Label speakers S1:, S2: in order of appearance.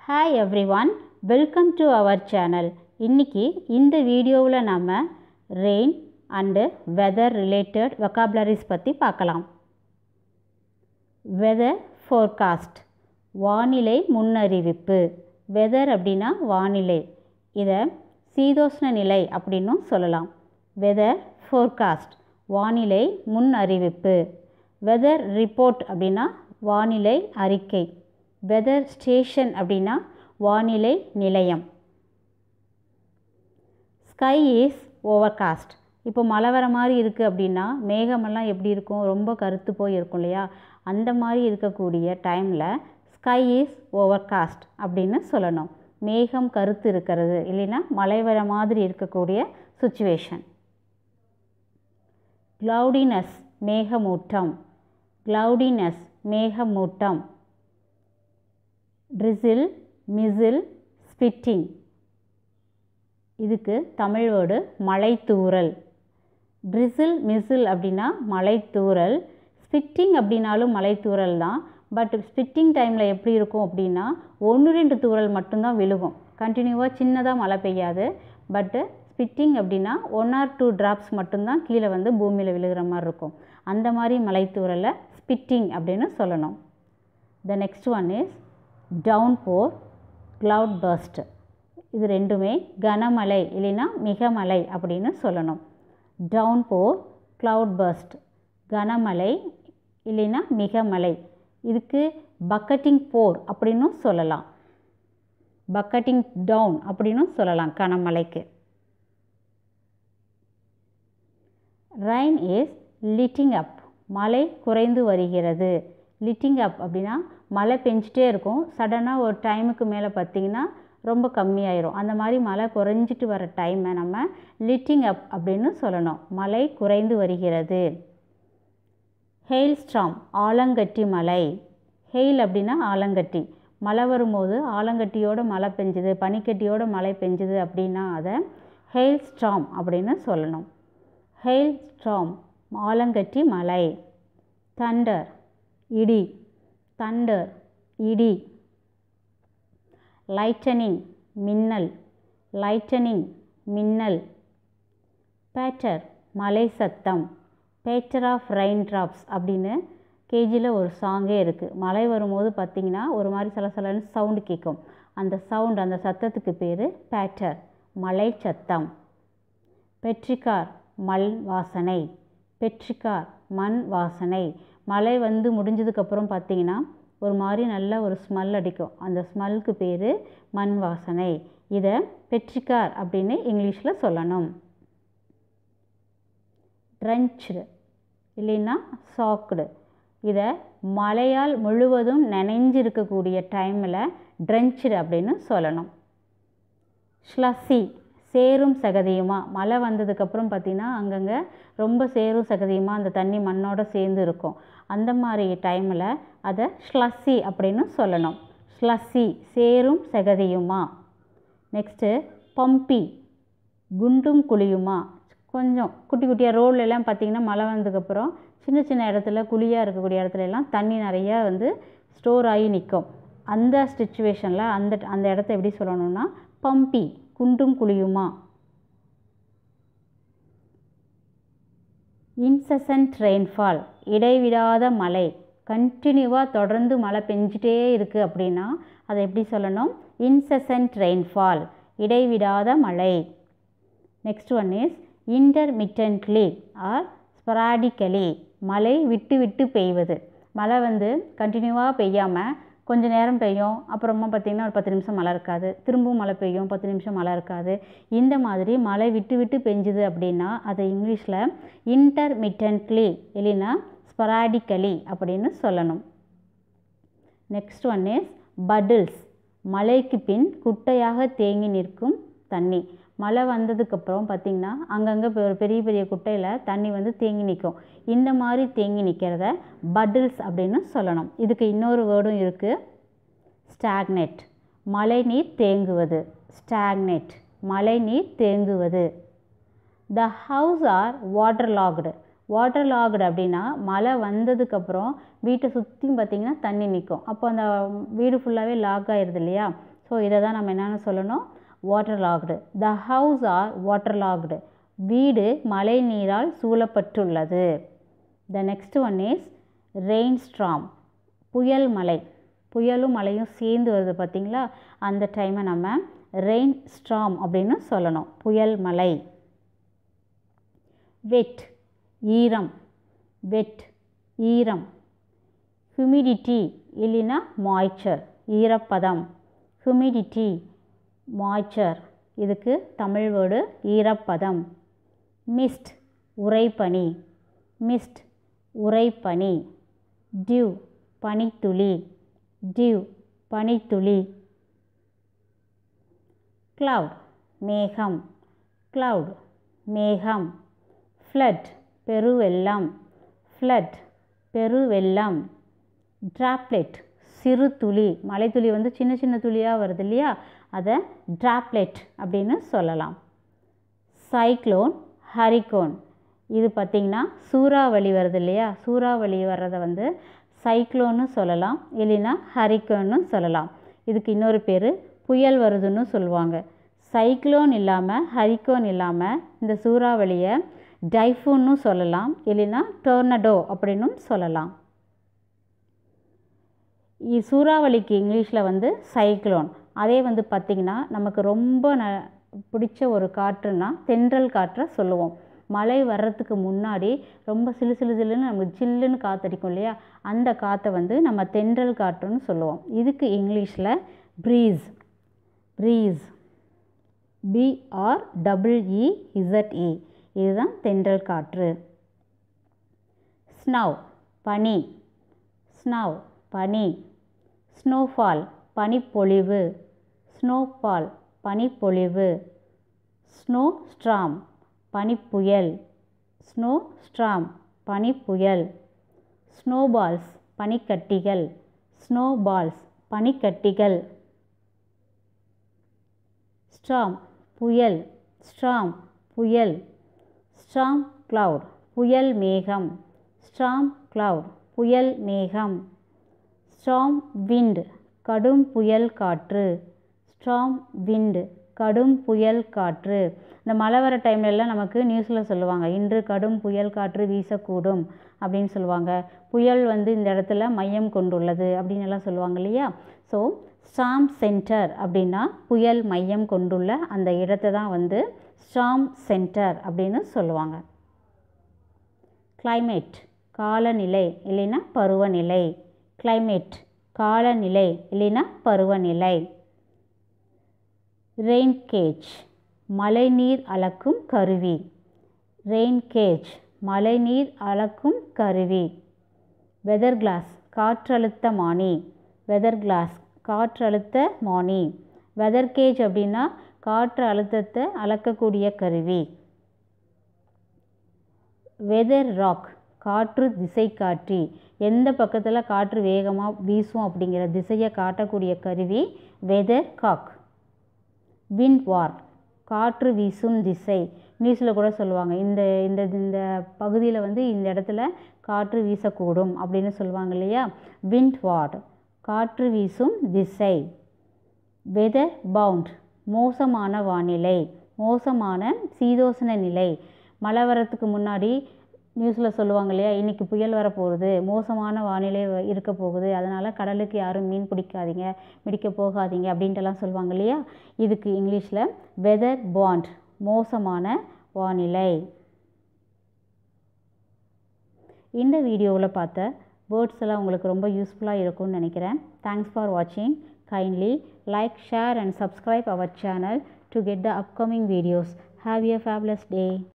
S1: Hi everyone, welcome to our channel. இன்னைக்கு இந்த வீடியோவில் நாம rain and weather related vocabularies பற்றி பார்க்கலாம். Weather forecast, வானிலை முன்னறிவிப்பு. Weather அப்படின்னா வானிலை. இதை சீதோஷ்ண நிலை அப்படின்னும் சொல்லலாம். Weather forecast, வானிலை முன்னறிவிப்பு. Weather report அப்படின்னா வானிலை அறிக்கை. Weather station அப்படின்னா வானிலை நிலையம். Sky is overcast. இப்போ மழை வர மாதிரி இருக்குது அப்படின்னா மேகமெல்லாம் எப்படி இருக்கும், ரொம்ப கருத்து போய் இருக்கும் இல்லையா, அந்த மாதிரி இருக்கக்கூடிய டைமில் ஸ்கை இஸ் ஓவர்காஸ்ட் அப்படின்னு சொல்லணும். மேகம் கருத்து இருக்கிறது இல்லைன்னா மழை வர மாதிரி இருக்கக்கூடிய சுச்சுவேஷன். க்ளவுடினஸ் மேகமூட்டம். க்ளவுடினஸ் மேகமூட்டம். drizzle, mizzle, spitting. இதுக்கு தமிழ் வேர்டு மழைத்தூறல். drizzle, மிசில் அப்படின்னா மழைத்தூறல். ஸ்பிட்டிங் அப்படின்னாலும் மழைத்தூறல் தான். பட் ஸ்பிட்டிங் டைமில் எப்படி இருக்கும் அப்படின்னா 1-2 தூறல் மட்டும்தான் விழுகும். கண்டினியூவாக சின்னதாக மழை பெய்யாது. பட்டு ஸ்பிட்டிங் அப்படின்னா 1 or 2 ட்ராப்ஸ் மட்டும்தான் கீழே வந்து பூமியில் விழுகிற மாதிரி இருக்கும். அந்த மாதிரி மழைத்தூறலை ஸ்பிட்டிங் அப்படின்னு சொல்லணும். The next one is downpour, cloud burst. இது ரெண்டுமே கனமழை இல்லைன்னா மிகமழை அப்படின்னு சொல்லணும். downpour, cloud burst, கனமழை இல்லைன்னா மிகமழை. இதுக்கு பக்கெட்டிங் போர் அப்படின்னும் சொல்லலாம். பக்கெட்டிங் டவுன் அப்படின்னும் சொல்லலாம் கனமழைக்கு. rain is letting up, மழை குறைந்து வருகிறது. letting up அப்படின்னா மழை பெஞ்சிட்டே இருக்கும், சடனாக ஒரு டைமுக்கு மேலே பார்த்திங்கன்னா ரொம்ப கம்மியாயிரும். அந்த மாதிரி மழை குறைஞ்சிட்டு வர டைமை நம்ம letting up அப்படின்னு சொல்லணும். மழை குறைந்து வருகிறது. ஹெயில் ஸ்டார்ம், ஆலங்கட்டி மழை. ஹெயில் அப்படின்னா ஆலங்கட்டி. மழை வரும்போது ஆலங்கட்டியோட மழை பெஞ்சுது, பனிக்கட்டியோட மழை பெஞ்சுது அப்படின்னா அதை ஹெயில் ஸ்டார்ம் அப்படின்னு சொல்லணும். ஹெயில் ஸ்டார்ம் ஆலங்கட்டி மழை. தண்டர் இடி. தண்டர் இடி. லைட்டனிங் மின்னல். லைட்டனிங் மின்னல். பேட்டர் மழை சத்தம். பேட்டர் ஆஃப் ரெயின் ட்ராப்ஸ் அப்படின்னு கேஜியில் ஒரு சாங்கே இருக்குது. மழை வரும்போது பார்த்திங்கன்னா ஒரு மாதிரி சலசலன்னு சவுண்டு கேட்கும். அந்த சவுண்ட், அந்த சத்தத்துக்கு பேர் பேட்டர், மழை சத்தம். பெட்ரிகார் மண் வாசனை. பெட்ரிகார் மண் வாசனை. மழை வந்து முடிஞ்சதுக்கப்புறம் பார்த்திங்கன்னா ஒரு மாதிரி நல்ல ஒரு ஸ்மெல் அடிக்கும். அந்த ஸ்மெல்லுக்கு பேர் மண் வாசனை. இதை பெட்ரிகார் அப்படின்னு இங்கிலீஷில் சொல்லணும். ட்ரென்ச்டு இல்லைன்னா சாக்டு. இதை மழையால் முழுவதும் நனைஞ்சு இருக்கக்கூடிய டைமில் ட்ரென்ச்டு அப்படின்னு சொல்லணும். ஸ்லஸ்ஸி சேரும் சகதியுமா. மழை வந்ததுக்கப்புறம் பார்த்திங்கன்னா அங்கங்கே ரொம்ப சேரும் சகதியுமா அந்த தண்ணி மண்ணோடு சேர்ந்து இருக்கும். அந்த மாதிரி டைமில் அதை ஸ்லஸ்ஸி அப்படின்னு சொல்லணும். ஸ்லஸ்ஸி சேரும் சகதியுமா. நெக்ஸ்ட்டு பம்பி குண்டும் குழியுமா. கொஞ்சம் குட்டி குட்டியாக ரோட்லெலாம் பார்த்திங்கன்னா மழை வந்ததுக்கப்புறம் சின்ன சின்ன இடத்துல குழியாக இருக்கக்கூடிய இடத்துலலாம் தண்ணி நிறையா வந்து ஸ்டோர் ஆகி நிற்கும். அந்த சிச்சுவேஷனில் அந்த இடத்த எப்படி சொல்லணும்னா பம்பி, குண்டும் குழியுமா. இன்செசன்ட் ரெயின்ஃபால் இடைவிடாத மழை. கண்டினியூவாக தொடர்ந்து மழை பெஞ்சிட்டே இருக்குது அப்படின்னா அதை எப்படி சொல்லணும்? இன்செசன்ட் ரெயின்ஃபால், இடைவிடாத மழை. Next one is intermittently or sporadically, மழை விட்டு விட்டு பெய்வது. மழை வந்து கண்டினியூவாக பெய்யாமல் கொஞ்சம் நேரம் பெய்யும், அப்புறமா பார்த்திங்கன்னா ஒரு 10 நிமிஷம் மழை இருக்காது, திரும்பவும் மழை பெய்யும், 10 நிமிஷம் மழை இருக்காது. இந்த மாதிரி மழை விட்டு விட்டு பெஞ்சுது அப்படின்னா அதை இங்கிலீஷில் இன்டர்மிட்டன்ட்லி இல்லைன்னா ஸ்பராடிக்கலி அப்படின்னு சொல்லணும். நெக்ஸ்ட் ஒன் இஸ் பட்டில்ஸ், மழைக்கு பின் குட்டையாக தேங்கி நிற்கும் தண்ணி. மழை வந்ததுக்கப்புறம் பார்த்திங்கன்னா அங்கங்கே ஒரு பெரிய பெரிய குட்டையில் தண்ணி வந்து தேங்கி நிற்கும். இந்த மாதிரி தேங்கி நிற்கிறத பட்டில்ஸ் அப்படின்னு சொல்லணும். இதுக்கு இன்னொரு வேர்டும் இருக்குது, ஸ்டாக்னெட், மழை நீர் தேங்குவது. ஸ்டாக்னெட் மழை நீர் தேங்குவது. The house or வாட்டர்லாக்டு. வாட்டர்லாக்டு அப்படின்னா மழை வந்ததுக்கப்புறம் வீட்டை சுற்றி பார்த்திங்கன்னா தண்ணி நிற்கும். அப்போ அந்த வீடு ஃபுல்லாகவே லாக் ஆகிடுது இல்லையா, ஸோ இதை தான் நம்ம என்னென்னு சொல்லணும், waterlogged. The house are waterlogged. வீடு மழை நீரால் சூழப்பட்டுள்ளது. The next one is rainstorm. புயல் மழை. புயலும் மழையும் சேர்ந்து வருது பார்த்தீங்களா, அந்த டைமை நம்ம ரெயின் ஸ்டார்ம் அப்படின்னு சொல்லணும், புயல் மழை. வெட் ஈரம், வெட் ஈரம். ஹியூமிடிட்டி இல்லைன்னா மாய்ச்சர், ஈரப்பதம். ஹியூமிடிட்டி மாய்ச்சர், இதுக்கு தமிழ் வேர்டு ஈரப்பதம். மிஸ்ட் உறைபனி, மிஸ்ட் உறைபனி. டியூ பனித்துளி, டியூ பனித்துளி. cloud மேகம், cloud மேகம். flood பெருவெள்ளம், flood பெருவெள்ளம். droplet சிறு துளி, மழைத்துளி வந்து சின்ன சின்ன துளியாக வருது இல்லையா, அதை droplet அப்படின்னு சொல்லலாம். cyclone hurricane, இது பார்த்திங்கன்னா சூறாவளி வருது இல்லையா, சூறாவளி வர்றதை வந்து சைக்ளோன்னு சொல்லலாம், இல்லைன்னா ஹரிக்கோன்னு சொல்லலாம். இதுக்கு இன்னொரு பேர் புயல் வருதுன்னு சொல்லுவாங்க. சைக்ளோன் இல்லாமல் ஹரிக்கோன் இல்லாமல் இந்த சூறாவளியை டைஃபூன்னு சொல்லலாம், இல்லைன்னா டோர்னடோ அப்படின்னும் சொல்லலாம். சூறாவளிக்கு இங்கிலீஷில் வந்து சைக்ளோன். அதே வந்து பார்த்திங்கன்னா நமக்கு ரொம்ப பிடிச்ச ஒரு காற்றுன்னா தென்றல் காற்றை சொல்லுவோம். மழை வர்றதுக்கு முன்னாடி ரொம்ப சிலு சிலு சிலுன்னு நமக்கு சில்லுன்னு காற்றடிக்கும் இல்லையா, அந்த காற்றை வந்து நம்ம தென்றல் காற்றுன்னு சொல்லுவோம். இதுக்கு இங்கிலீஷில் ப்ரீஸ், ப்ரீஸ், BREEZE, இதுதான் தென்றல் காற்று. ஸ்னவ் பனி, ஸ்னவ் பனி. ஸ்னோஃபால் பனிப்பொழிவு, ஸ்னோஃபால் பனிப்பொழிவு. ஸ்னோ ஸ்ட்ராம் பனிப்புயல், ஸ்னோ ஸ்ட்ராம் பனிப்புயல். ஸ்னோபால்ஸ் பனிக்கட்டிகள், ஸ்னோபால்ஸ் பனிக்கட்டிகள். ஸ்டார்ம் புயல், ஸ்டார்ம் புயல். ஸ்டார்ம் கிளவுட் புயல் மேகம், ஸ்டார்ம் கிளவுட் புயல் மேகம். ஸ்டார்ம் விண்ட் கடும் புயல் காற்று, ஸ்டார்ம் விண்ட் கடும் புயல் காற்று. இந்த மழை வர டைம்லலாம் நமக்கு நியூஸில் சொல்லுவாங்க, இன்று கடும் புயல் காற்று வீசக்கூடும் அப்படின்னு சொல்லுவாங்க. புயல் வந்து இந்த இடத்துல மையம் கொண்டுள்ளது அப்படின்னு எல்லாம் சொல்லுவாங்க இல்லையா. ஸோ ஸ்டார்ம் சென்டர் அப்படின்னா புயல் மையம் கொண்டுள்ள அந்த இடத்தை தான் வந்து ஸ்டார்ம் சென்டர் அப்படின்னு சொல்லுவாங்க. கிளைமேட் காலநிலை இல்லைன்னா பருவநிலை, கிளைமேட் காலநிலை இல்லைன்னா பருவநிலை. ரெயின் கேஜ் மழைநீர் அளக்கும் கருவி, ரெயின் கேஜ் மழைநீர் அளக்கும் கருவி. வெதர் கிளாஸ் காற்றழுத்தமானி, வெதர் கிளாஸ் காற்றழுத்தமானி. வெதர் கேஜ் அப்படின்னா காற்று அழுத்தத்தை அளக்கக்கூடிய கருவி. வெதர் ராக் காற்று திசை காட்டி, எந்த பக்கத்தில் காற்று வேகமாக வீசும் அப்படிங்கிற திசையை காட்டக்கூடிய கருவி வெதர் காக். விண்ட் வார் காற்று வீசும் திசை, நியூஸில் கூட சொல்லுவாங்க, இந்த இந்த இந்த பகுதியில் வந்து இந்த இடத்துல காற்று வீசக்கூடும் அப்படின்னு சொல்லுவாங்க இல்லையா. விண்ட் வார் காற்று வீசும் திசை. வெதர் பவுண்ட் மோசமான வானிலை, மோசமான சீதோஷண நிலை. மழை வரத்துக்கு முன்னாடி நியூஸில் சொல்லுவாங்க இல்லையா, இன்றைக்கி புயல் வரப்போகுது, மோசமான வானிலை இருக்க போகுது, அதனால் கடலுக்கு யாரும் மீன் பிடிக்காதீங்க, பிடிக்க போகாதீங்க அப்படின்ட்டுலாம் சொல்லுவாங்க இல்லையா. இதுக்கு இங்கிலீஷில் வெதர் பாண்ட் மோசமான வானிலை. இந்த வீடியோவில் பார்த்த வேர்ட்ஸ் எல்லாம் உங்களுக்கு ரொம்ப யூஸ்ஃபுல்லாக இருக்கும்னு நினைக்கிறேன். தேங்க்ஸ் ஃபார் வாட்சிங். Kindly like, share and subscribe our channel to get the upcoming videos. Have a fabulous day.